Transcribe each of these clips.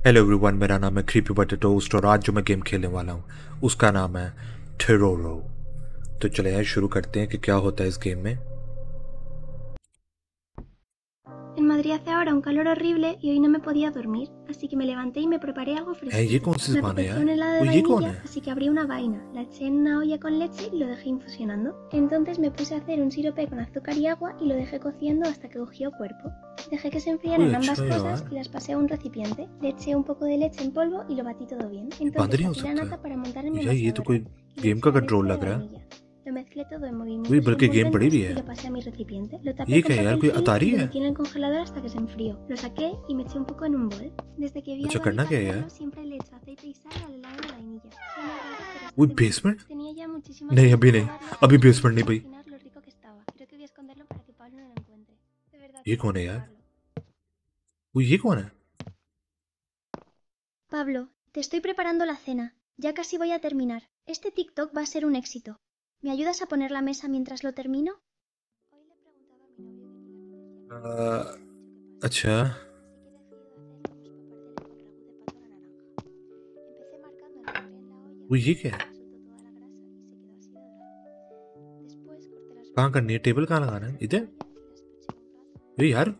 Hello everyone, मेरा नाम है क्रीपी बटर टोस्ट और आज जो मैं गेम खेलने वाला हूँ उसका नाम है टेरोरो। तो चले यार शुरू करते हैं कि क्या होता है इस गेम में। En Madrid hace ahora un calor horrible y hoy no me podía dormir, así que me levanté y me preparé algo है ये fresquito. कौन सी Me ज़बान है apetecía यार? un helado de वो ये कौन vainilla, है? así que abrí una vaina, la eché en una olla con leche y lo dejé infusionando. Entonces me puse a hacer un sirope con azúcar y agua y lo dejé cociendo hasta que cogió cuerpo. Dejé que se enfriaran ambas cosas y las pasé a un recipiente. Le eché un poco de leche en polvo y lo batí todo bien. Entonces batí la nata para montar en mi यार ये तो amasadora कोई y le game eché का la leche control de लग रहा है। vainilla. Lo mezclé todo en वही movimientos बल्कि गेम पड़ी भी envolventes y है। lo pasé a mi recipiente. Lo tapé ये con क्या है यार, papel कोई film अतारी y lo है? metí en el congelador hasta que se enfrió. Lo saqué y me eché un poco en un bol. Desde que vi अच्छा, a Dani करना क्या है hacerlo, यार? siempre le echo aceite y sal al helado de vainilla. Suena raro, pero está वो delicioso. Basement? Tenía ya muchísimas नहीं ganas अभी de नहीं, probarlo अभी y no बेसमेंट puedo नहीं भाई। imaginar lo rico que estaba. Creo que voy a esconderlo para que Pablo no lo encuentre. De verdad, ये tienes कौन que है यार? probarlo. वो ये कौन है? Pablo, te estoy preparando la cena. Ya casi voy a terminar. Este TikTok va a ser un éxito. ¿Me ayudas a poner la mesa mientras lo termino? Hoy le preguntaba a mi novio que qué le apetecía अच्छा, así que he decidido hacerle unos papardeles con ragu de pato a la naranja. Empecé marcando el nombre en la olla वो ये hasta क्या que है? soltó toda la grasa y se quedó así de dorado. Después corté las कहाँ करनी है? verduras table कहाँ en लगाना है? la इधर? olla y las poché un rato. ये यार,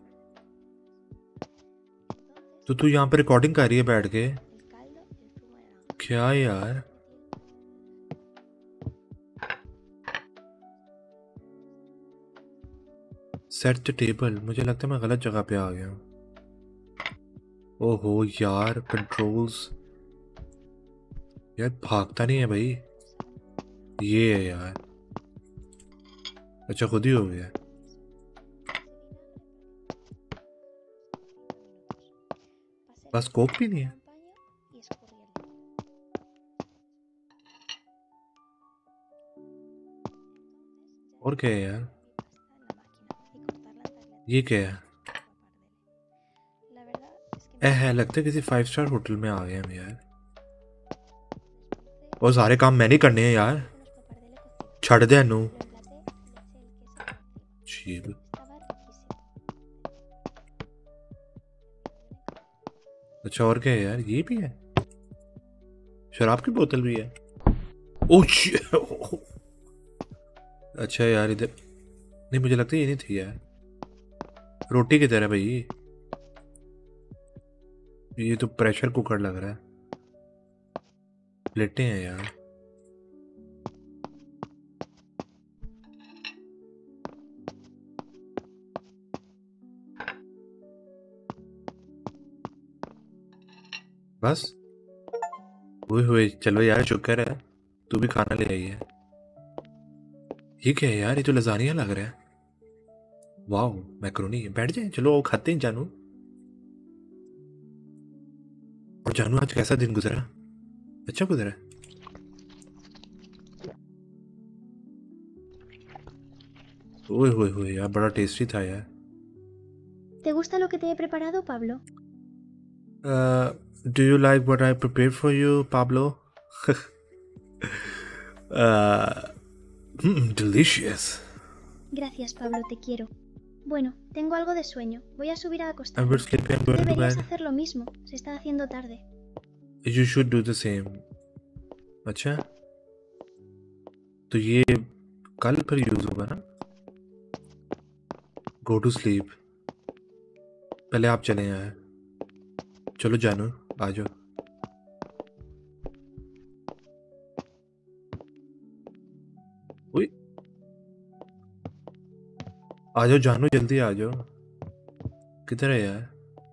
Entonces तो तू यहाँ पे रिकॉर्डिंग कर रही है बैठ के? el caldo y el zumo de naranja. क्या यार? Set the table. मुझे लगता है मैं गलत जगह पे आ गया हूँ। ओहो यार, कंट्रोल्स यार भागता नहीं है भाई। ये है यार। अच्छा, खुद ही हो गया। बस कोक भी नहीं है। और क्या है यार? ये क्या है? है लगता है किसी 5 स्टार होटल में आ गए हम यार। और सारे काम मैंने करने हैं यार। छड़ दे नू। अच्छा, और क्या है यार? ये भी है, शराब की बोतल भी है। ओह अच्छा यार, इधर नहीं, मुझे लगता है ये नहीं थी यार। रोटी की तरह भाई, ये तो प्रेशर कुकर लग रहा है। प्लेटें हैं यार। बस ओए होए, चलो यार, शुक्र है तू भी खाना ले आई है। ये क्या है यार? ये तो लजानिया लग रहा है। वाह, मैक्रोनी। बैठ जाए, चलो खाते हैं जानू। और जानू, आज कैसा दिन गुजरा? अच्छा गुजरा? ओए होए होए यार, बड़ा टेस्टी था यार। ¿Te gusta lo que te he preparado, Pablo? Do you like what I prepared for you, Pablo? Delicious. Gracias, Pablo, te quiero. Bueno, tengo algo de sueño. Voy a subir a I'm acostarme. very sleepy. I'm Tú going to deberías bed. hacer lo mismo. Se está haciendo tarde. You should do the same. अच्छा, तो ये कल फिर use होगा ना? Go to sleep. पहले आप चले यार। चलो जानू, आ जाओ। आ जाओ जानू, जल्दी आ जाओ। किधर है यार?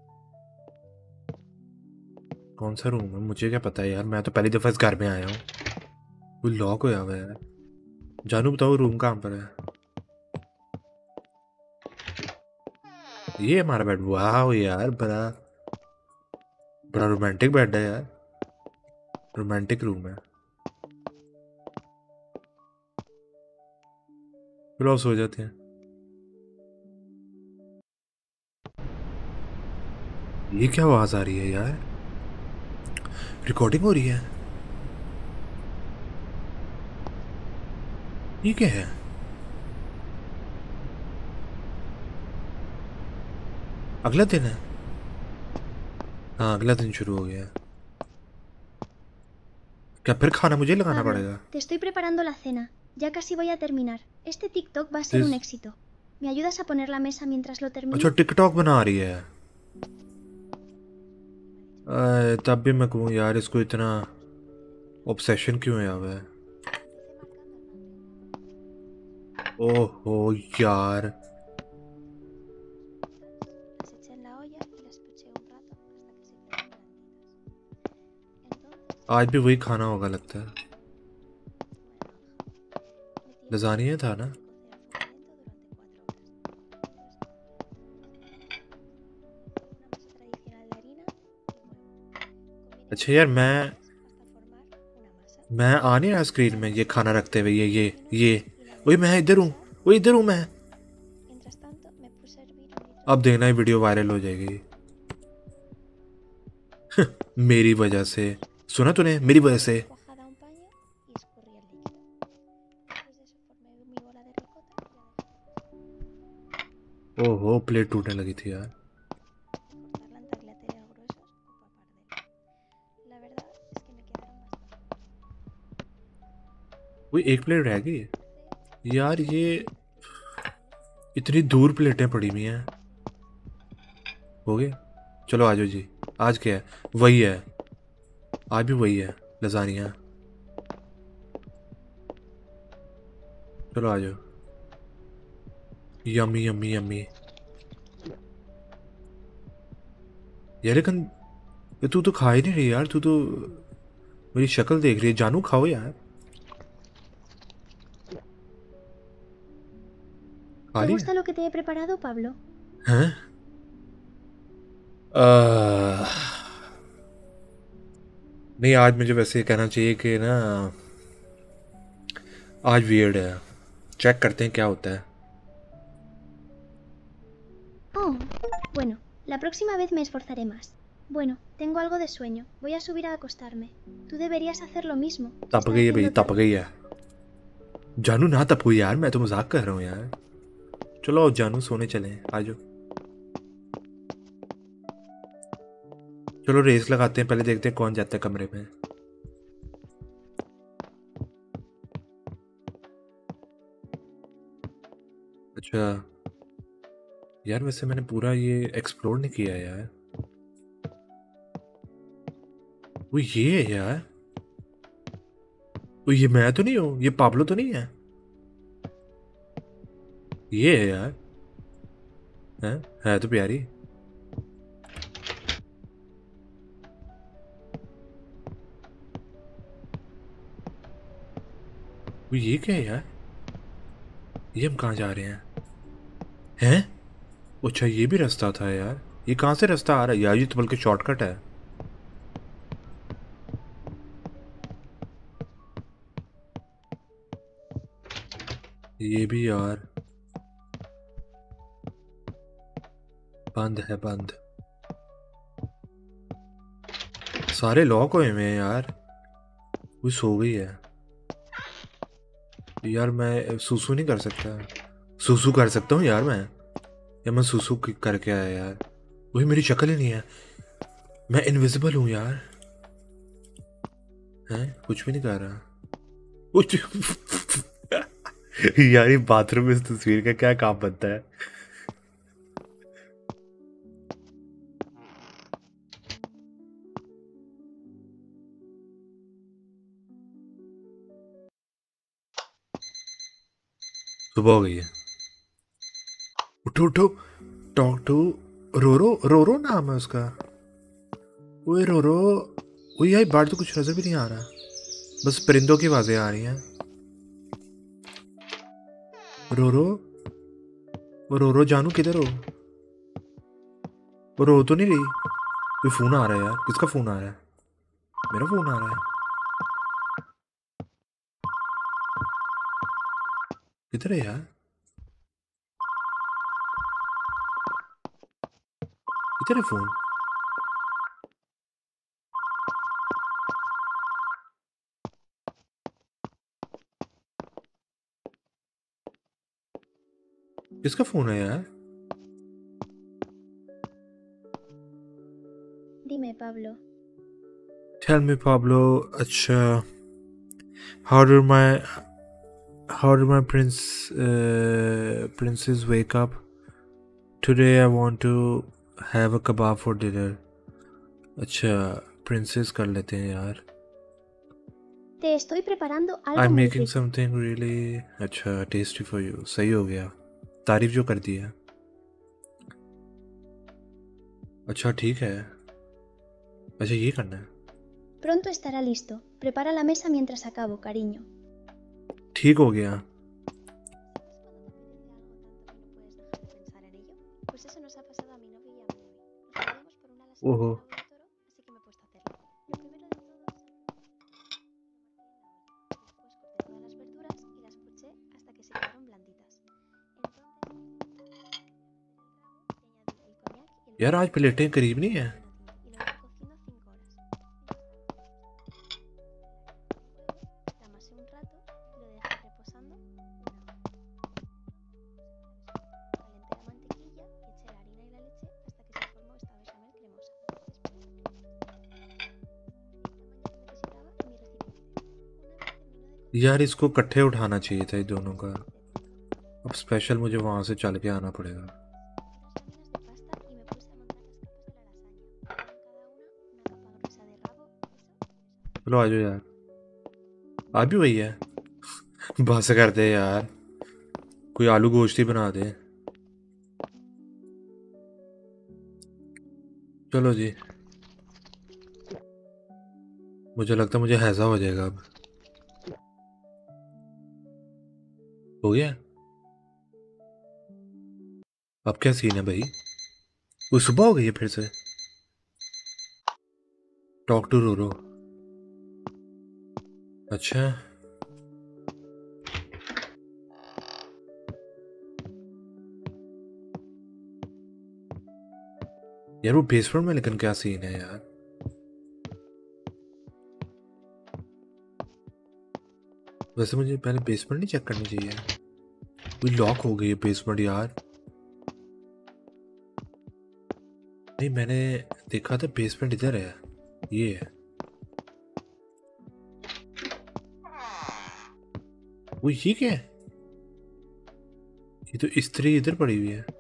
कौन सा रूम है? मुझे क्या पता है यार, मैं तो पहली दफा इस घर में आया हूँ। कोई लॉक होया हुआ है यार। जानू बताओ, रूम कहाँ पर है? ये हमारा बेड। वाह यार, बड़ा बड़ा रोमांटिक बेड है यार। रोमांटिक रूम है। चलो सो जाते हैं। ये क्या आवाज आ रही है यार? रिकॉर्डिंग हो रही है? ये क्या है? अगला दिन है? हाँ अगला दिन शुरू हो गया। क्या फिर खाना मुझे लगाना Pablo, पड़ेगा? te estoy preparando la cena. Ya casi voy a terminar. Este TikTok va a ser un This- éxito. ¿Me ayudas a poner la mesa mientras lo termino? अच्छा टिकटॉक बना रही है। तब भी मैं कहूँ यार इसको इतना ऑब्सेशन क्यों है हुआ है? ओहो यार। Las eché en la olla y las poché un rato hasta que se quedaron blanditas. Entonces, आज भी वही खाना होगा लगता है। लजानिया था ना? अच्छा यार मैं आ नहीं रहा स्क्रीन में ये खाना रखते हुए ये वही मैं इधर हूँ, वही इधर हूँ मैं। अब देखना ही वीडियो वायरल हो जाएगी। मेरी वजह से। सुना तूने? मेरी वजह से। ओहो प्लेट टूटने लगी थी यार। वही एक प्लेट रह गई यार। ये इतनी दूर प्लेटें पड़ी हुई हैं। हो गए? चलो आ जाओ जी। आज क्या है? वही है, आज भी वही है, लजानिया। चलो आ जाओ। Yummy yummy yummy. यार लेकिन ये तू तो खा ही नहीं रही यार। तू तो मेरी शक्ल देख रही है। जानू खाओ यार। खा ¿Te लिया? gusta lo que te he preparado, Pablo? हैं? आह, नहीं आज मुझे वैसे कहना चाहिए कि ना आज वियर्ड है। चेक करते हैं क्या होता है। Oh, bueno, la próxima vez me esforzaré más. Bueno, tengo algo de sueño. Voy a subir a acostarme. Tú deberías hacer lo mismo. Se तप está गई है भाई, haciendo तप tarde. गई है। जानू ना तपो यार, मैं तो मजाक कर रहा हूँ यार। चलो जानू सोने चले, आ जाओ। चलो रेस लगाते हैं, पहले देखते हैं कौन जाता है कमरे में। अच्छा यार वैसे मैंने पूरा ये एक्सप्लोर नहीं किया यार। वो ये है यार। वो ये मैं तो नहीं हूँ, ये पाब्लो तो नहीं है। ये है यार। है तो प्यारी। वो ये क्या है यार? ये हम कहाँ जा रहे हैं? हैं? अच्छा ये भी रास्ता था यार। ये कहाँ से रास्ता आ रहा है यार? ये तो बल्कि शॉर्टकट है। ये भी यार बंद है, बंद। सारे लॉक हुए हुए हैं यार। कोई सो गई है यार। मैं सुसु नहीं कर सकता। सुसु कर सकता हूँ यार मैं, या मैं सुसु करके आया यार। वही मेरी शक्ल ही नहीं है। मैं इनविजिबल हूँ यार। हैं? कुछ भी नहीं कर रहा कुछ। यार ये बाथरूम में इस तस्वीर का क्या काम बनता है? सुबह हो गई है। उठो उठो। टॉक टू रोरो। रोरो नाम है उसका। ओए रोरो। वो यार बाहर तो कुछ नजर भी नहीं आ रहा, बस परिंदों की आवाजें आ रही हैं। रोरो। वो रोरो जानू किधर हो? वो रो तो नहीं रही? कोई फोन आ रहा है यार। किसका फोन आ रहा है? मेरा फोन आ रहा है। किधर है यार? किधर है फोन? किसका फोन है यार? Dime, Pablo. Tell me, Pablo. अच्छा. How did my princess wake up? Today I want to have a kebab for dinner. अच्छा, princess कर लेते हैं यार. Te estoy preparando algo I'm muy making rico. something really अच्छा tasty for you. सही हो गया. तारीफ जो कर दी है. अच्छा ठीक है. अच्छा ये करना है. Pronto estará listo. Prepara la mesa mientras acabo, cariño. ठीक हो गया. ओहो. यार आज प्लेटें करीब नहीं है. यार इसको इकट्ठे उठाना चाहिए था ये दोनों का. अब स्पेशल मुझे वहां से चल के आना पड़ेगा. चलो आ जाओ यार. आप भी वही है. बस कर दे यार. कोई आलू गोश्त ही बना दे. चलो जी. मुझे लगता है मुझे हैजा हो जाएगा अब. हो गया. अब क्या सीन है भाई. वो सुबह हो गई है फिर से. Talk to Roro. अच्छा यार वो बेसमेंट में लेकिन क्या सीन है यार. वैसे मुझे पहले बेसमेंट नहीं चेक करनी चाहिए. कोई लॉक हो गई है बेसमेंट यार. नहीं मैंने देखा था बेसमेंट इधर है. ये है. वो ये क्या है. ये तो इस्त्री इधर पड़ी हुई है.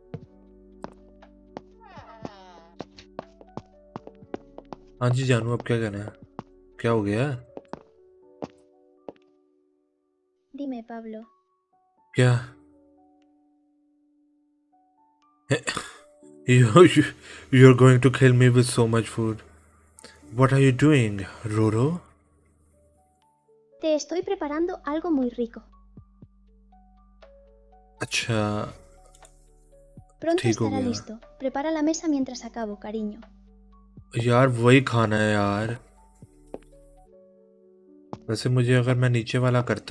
हाँ जी जानू अब क्या कहना है. क्या हो गया. Dime, Pablo. क्या. You're going to kill me with so much food. What are you doing, Roro? Te estoy preparando algo muy rico. अच्छा Pronto ठीक हो estará गया. listo. Prepara la mesa mientras acabo, cariño. यार वही खाना है यार. वैसे मुझे अगर मैं नीचे वाला करता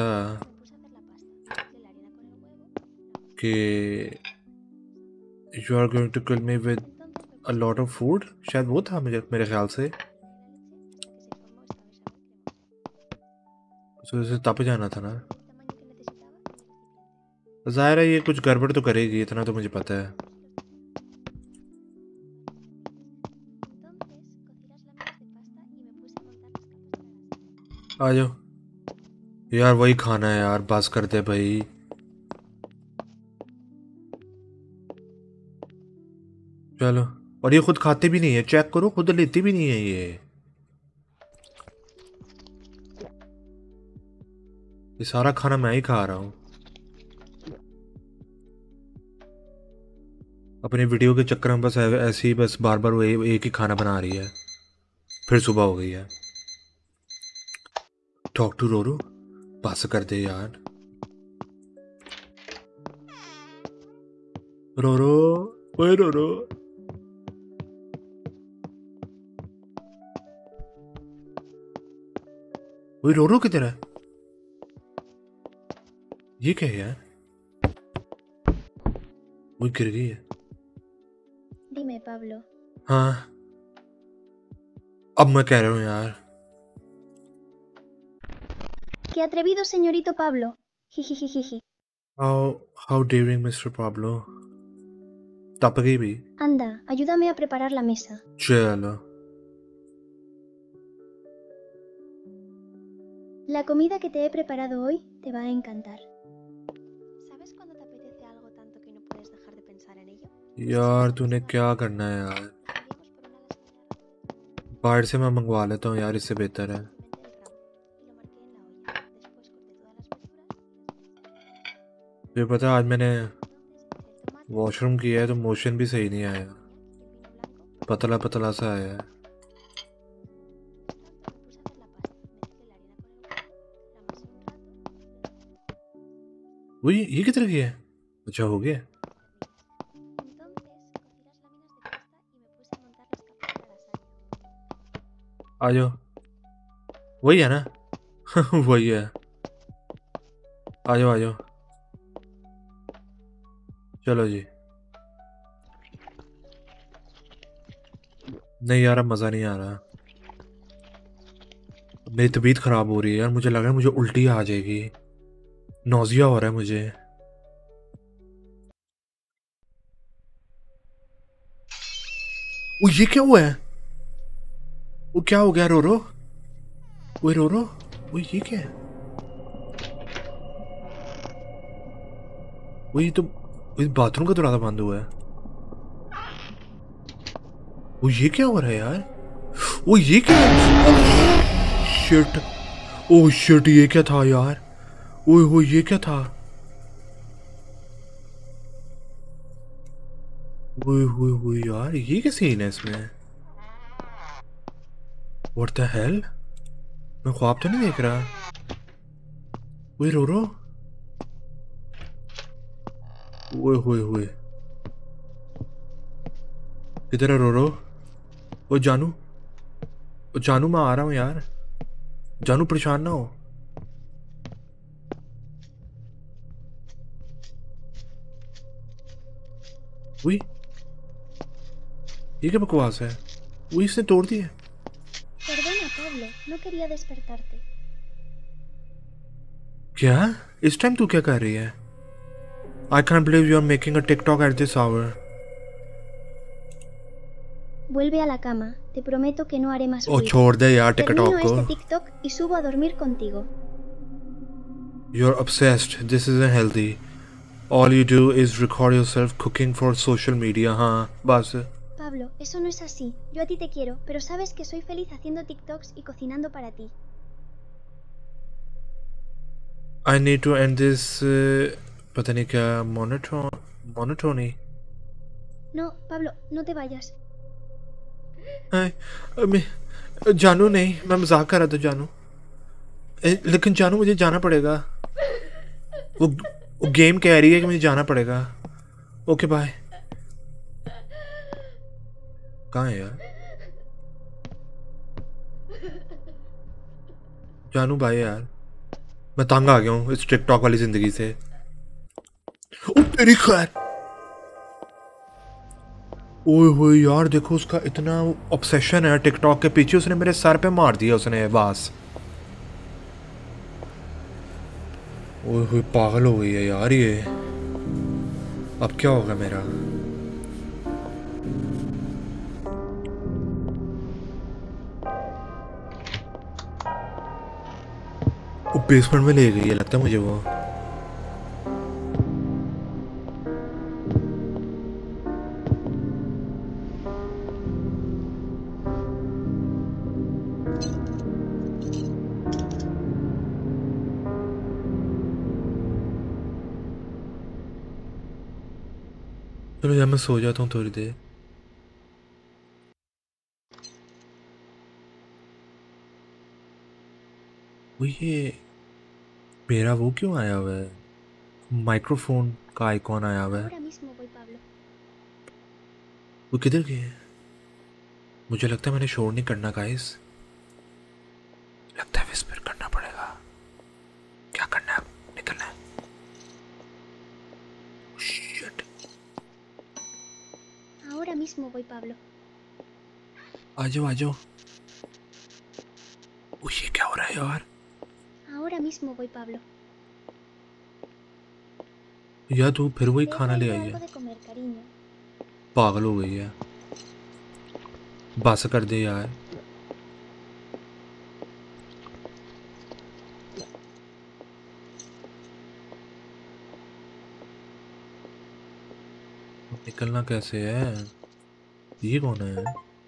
कि you are going to kill me with a lot of food, शायद वो था मेरे ख्याल से. तो इसे तप जाना था ना. जाहिर है ये कुछ गड़बड़ तो करेगी इतना तो मुझे पता है. आ जाओ यार वही खाना है यार. बस कर दे भाई. चलो. और ये खुद खाते भी नहीं है. चेक करो खुद लेती भी नहीं है ये सारा खाना मैं ही खा रहा हूँ. अपने वीडियो के चक्कर में बस ऐसे ही बस बार बार वो एक ही खाना बना रही है. फिर सुबह हो गई है. Talk to Roro. बस कर दे यार. रोरो. ओए रोरो. ओए रोरो किधर है. ये क्या है यार. वो गिर गई है. Dime, Pablo. हाँ अब मैं कह रहा हूँ यार. ¡Qué atrevido, señorito Pablo! Jijijijiji. How daring Mr. Pablo. तप गई भी. Anda, ayúdame a preparar la mesa. चलो. La comida que te he preparado hoy te va a encantar. ¿Sabes cuando te apetece algo tanto que no puedes dejar de pensar en ello? यार तूने क्या करना है यार? बाहर से मैं मंगवा लेता हूँ यार, इससे बेहतर है। तुझे पता है आज मैंने वॉशरूम किया है तो मोशन भी सही नहीं आया, पतला पतला सा आया है। वो ये किधर गया है? अच्छा हो गया। आ जाओ, वही है ना? वही है, आ जाओ आ जाओ, चलो जी। नहीं यार अब मज़ा नहीं आ रहा, मेरी तबीयत ख़राब हो रही है यार, मुझे लग रहा है मुझे उल्टी आ जाएगी, नौजिया हो रहा है मुझे। वो ये क्या हुआ है? वो क्या हो गया रोरो? वो रोरो, वो ये क्या है? वो ये तो इस बाथरूम का दरवाजा बंद हुआ है। वो ये क्या हो रहा है यार? वो ये क्या है? शिट, ओह शिट, ये क्या था यार? ओए हो ये क्या था? ओए हो यार, ये क्या सीन है इसमें? What the hell? मैं ख्वाब तो नहीं देख रहा? ओए रोरो, ओए होए होए, किधर है रोरो? ओ जानू, ओ जानू मैं आ रहा हूँ यार, जानू परेशान ना हो। वही, ये क्या बकवास है? वो इसने तोड़ दिया। Perdona, Pablo, no quería despertarte. क्या? इस टाइम तू क्या कर रही है? I can't believe you are making a TikTok at this hour. Vuelve a la cama. Te prometo que no haré más O ruido. छोड़ दे यार Termino TikTok को। este TikTok y subo a dormir contigo. You're obsessed. This isn't healthy. All you do is record yourself cooking for social media. हाँ बस। Pablo, eso no es así. Yo a ti te quiero, pero sabes que soy feliz haciendo TikToks y cocinando para ti. I need to end this. पता नहीं क्या monotony. No, Pablo, no te vayas. जानू नहीं, मैं मजाक कर रहा था जानू। लेकिन जानू मुझे जाना पड़ेगा, वो गेम कह रही है कि मुझे जाना पड़ेगा। Okay bye. कहाँ है यार जानू? बाय यार, मैं तंग आ गया हूँ इस टिकटॉक वाली जिंदगी से। ओ तेरी खैर। ओए होए यार देखो उसका इतना ऑब्सेशन है टिकटॉक के पीछे, उसने मेरे सर पे मार दिया उसने बस। ओए होए पागल हो गई है यार ये, अब क्या होगा मेरा? वो बेसमेंट में ले गई है लगता है मुझे वो। चलो यार मैं सो जाता हूँ थोड़ी देर। वो ये मेरा वो क्यों आया हुआ है? माइक्रोफोन का आइकॉन आया हुआ है। Ahora mismo voy, Pablo. वो किधर गए हैं? मुझे लगता है मैंने शोर नहीं करना गाइस, लगता है विस्पर करना पड़ेगा। क्या करना है? निकलना है। Shit. Ahora mismo voy, Pablo. आ जाओ आ जाओ। वो ये क्या हो रहा है यार? Ahora mismo voy, Pablo. या तू फिर वही Te he खाना ले traído आई algo है? de comer, cariño. पागल हो गई है, बस कर दे यार। निकलना कैसे है? ये कौन है?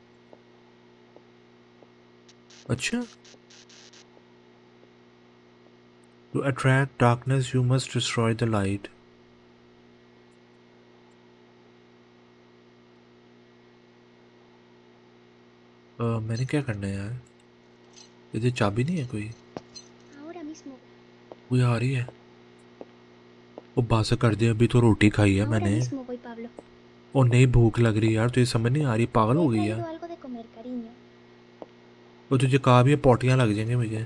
अच्छा, to attract darkness you must destroy the light. मैंने क्या करना है यार? इधर चाबी नहीं है कोई? कोई आ रही है? वो बासा कर दिया, अभी तो रोटी खाई है मैंने। और नहीं भूख लग रही यार, तो ये समझ नहीं आ रही, पागल हो गई यार। वो तुझे कहा भी है पोटियां लग जाएंगे मुझे।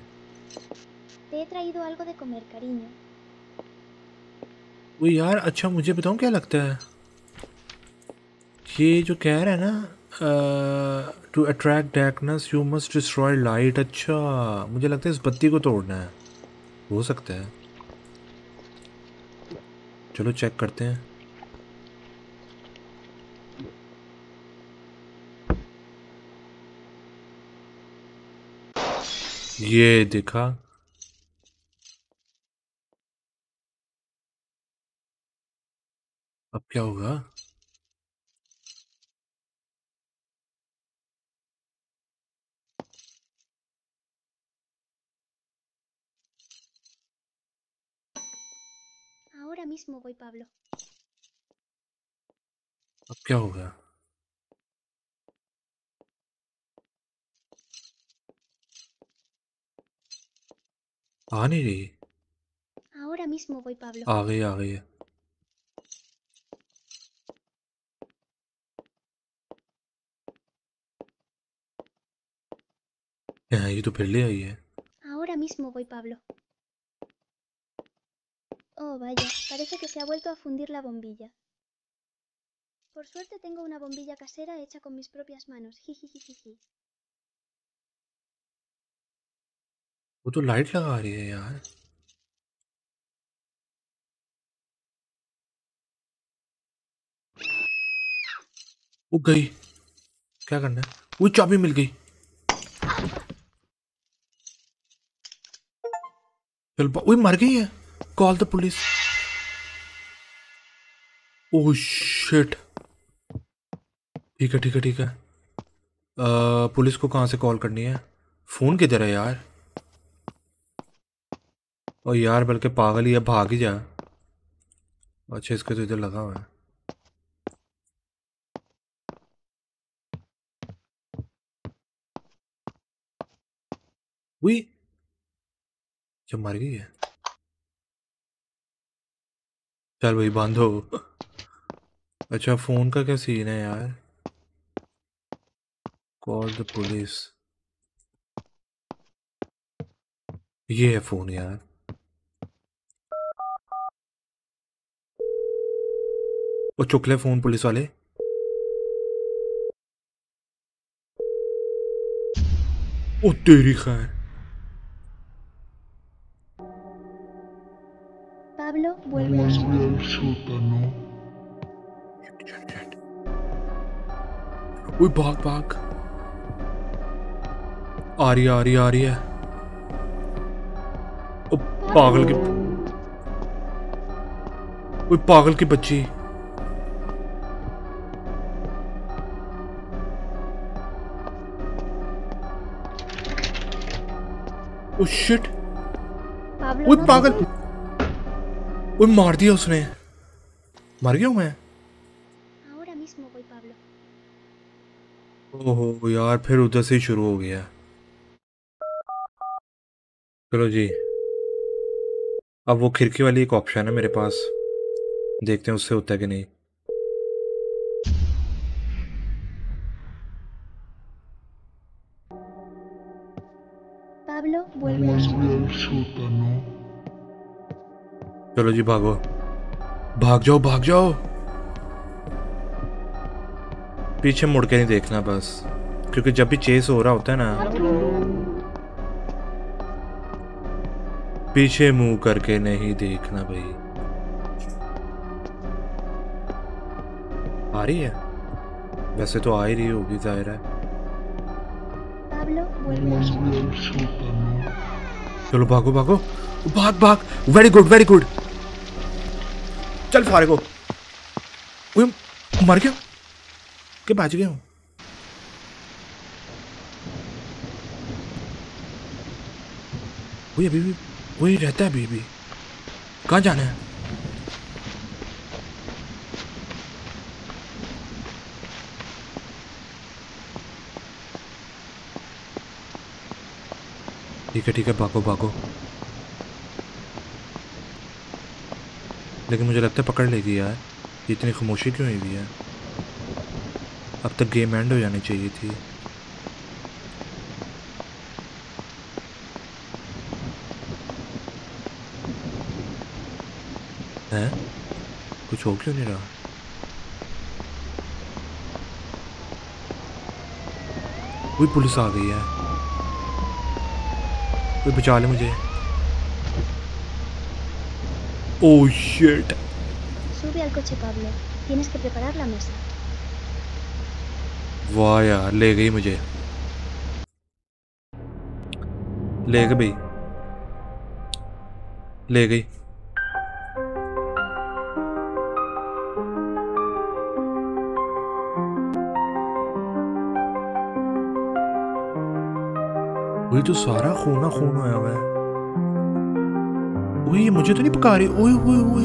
वो यार अच्छा मुझे बताऊं क्या लगता है, ये जो कह रहा है ना to attract darkness you must destroy light, अच्छा मुझे लगता है इस बत्ती को तोड़ना है, हो सकता है। चलो चेक करते हैं। ये देखा, अब क्या होगा? अब क्या होगा? आ नहीं रही। आ गई आ गई है। हाँ, ये तो फिर ले आई है। Oh, vaya, parece que se ha vuelto a fundir la bombilla. Por suerte tengo una bombilla casera hecha con mis propias manos. Jijijiji. वो तो लाइट लगा रही है यार। वो गई, क्या करना है? वो चाबी मिल गई। चल वो मर गई है। Call the police. Oh shit. ठीक है ठीक है ठीक है। पुलिस को कहाँ से कॉल करनी है? फोन किधर है यार? और यार बल्कि पागल ही है, भाग ही जा। अच्छा इसके तो इधर लगा हुआ है। हुई जब मर गई है। चल भाई बंद हो। अच्छा फोन का क्या सीन है यार? कॉल द पुलिस, ये है फोन यार। वो चुक ले फोन पुलिस वाले। ओ तेरी खैर। Pablo vuelve al sótano. ओए भाग भाग। आ रही है आ रही है आ रही है। ओ पागल की, ओए पागल की बच्ची। Oh shit. Pablo, ओए पागल, ओए मार दिया उसने। मर गया हूं मैं। ahora mismo voy, Pablo. ओहो यार फिर उधर से ही शुरू हो गया। चलो जी, अब वो खिड़की वाली एक ऑप्शन है मेरे पास, देखते हैं उससे होता है कि नहीं। Pablo vuelve al sótano. चलो जी भागो, भाग जाओ भाग जाओ। पीछे मुड़ के नहीं देखना बस, क्योंकि जब भी चेस हो रहा होता है ना, पीछे मुंह करके नहीं देखना भाई। आ रही है, वैसे तो आ ही रही होगी जाहिर है। Pablo vuelve al sótano. चलो भागो भागो, भाग भाग। Very good very good. चल फारे को। मर गया कि बच गया हूँ? वही अभी भी वही रहता है अभी भी। कहाँ जाना है? ठीक है भागो भागो। लेकिन मुझे लगता है पकड़ लेगी यार। इतनी खामोशी क्यों हुई हुई है? अब तक गेम एंड हो जानी चाहिए थी। हैं? कुछ हो क्यों नहीं रहा? वही पुलिस आ गई है। कोई बचा ले मुझे। Oh shit. Sube al coche, Pablo. Tienes que preparar la mesa. वाह यार, ले गई मुझे। ले गई भाई, ले गई। वही तो सारा खून खून होया हुआ है। ओए मुझे तो नहीं पका रही। ओए ओए ओए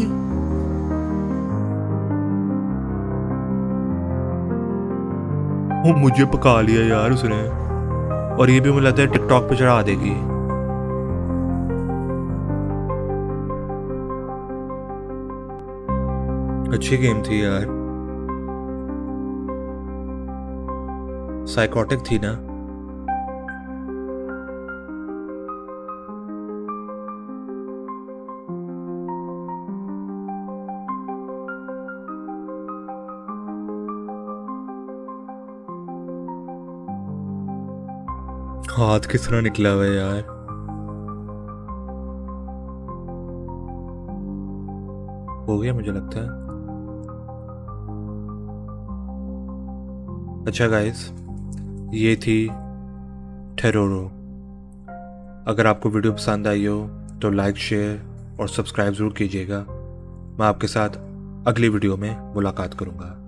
वो मुझे पका लिया यार उसने। और ये भी मुझे लगता है टिकटॉक पे चढ़ा देगी। अच्छी गेम थी यार। साइकोटिक थी ना। हाथ किस तरह निकला हुआ है यार। हो गया मुझे लगता है। अच्छा गाइस, ये थी टेरोरो। अगर आपको वीडियो पसंद आई हो तो लाइक शेयर और सब्सक्राइब ज़रूर कीजिएगा। मैं आपके साथ अगली वीडियो में मुलाकात करूँगा।